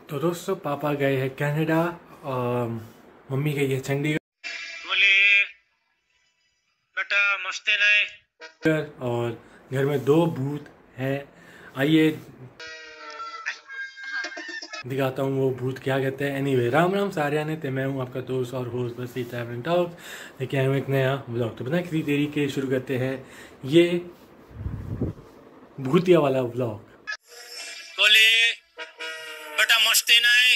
तो दोस्तों पापा गए हैं कनाडा और मम्मी गई है चंडीगढ़। बोले बेटा मस्ते नहीं। और घर में 2 भूत हैं। आइए दिखाता हूँ वो भूत क्या कहते हैं। एनीवे राम राम सारे आने थे, मैं हूँ आपका दोस्त और होस्ट बसी ट्रैवलिंग टॉक। लेके आए हूँ एक नया व्लॉग। तो बिना किसी देरी के शुरू करते हैं ये भूतिया वाला व्लॉग। बोले बेटा मस्ते नहीं।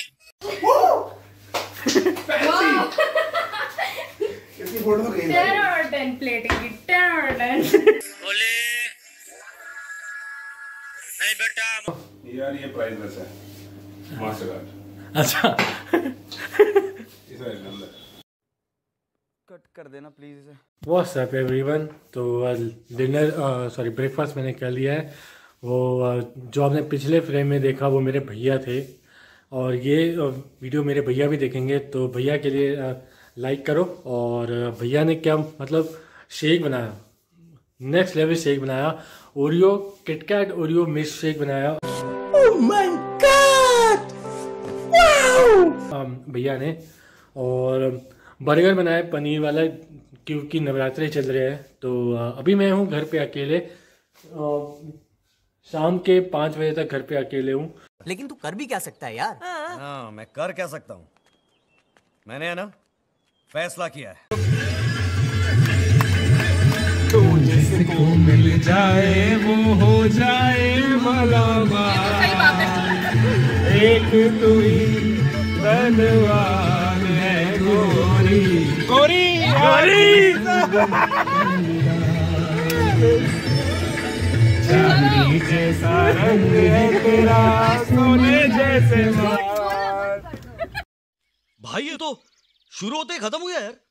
फोटो 10 और 10 प्लेटिंग 10 और 10। बोले नहीं बेटा यार ये प्राइस है मास्टर कार्ड। अच्छा इसे नंबर कट कर देना प्लीज इसे। What's up everyone. तो ब्रेकफास्ट मैंने कर लिया है। वो जो आपने पिछले फ्रेम में देखा वो मेरे भैया थे और ये वीडियो मेरे भैया भी देखेंगे। तो भैया के लिए लाइक करो। और भैया ने क्या मतलब शेक बनाया, नेक्स्ट लेवल शेक बनाया। Oreo KitKat Oreo mix shake बनाया। ओह माय गॉड वाओ भैया ने। और बर्गर बनाया पनीर वाला, क्योंकि नवरात्रे चल रहे हैं। तो अभी मैं हूँ घर पे अकेले। शाम के 5 बजे तक घर पे अकेले हूँ। लेकिन तू कर भी क्या सकता है यार। हाँ मैं कर क्या सकता हूँ, मैंने है ना फैसला किया है। तो जिसको मिल जाए वो हो जाए मलामार, एक तू ही धनवान है गोरी गोरी गोरी। चांदी जैसा रंग है तेरा, सोने जैसे बाल। भाई ये तो शुरू होते ही खत्म हो गया यार।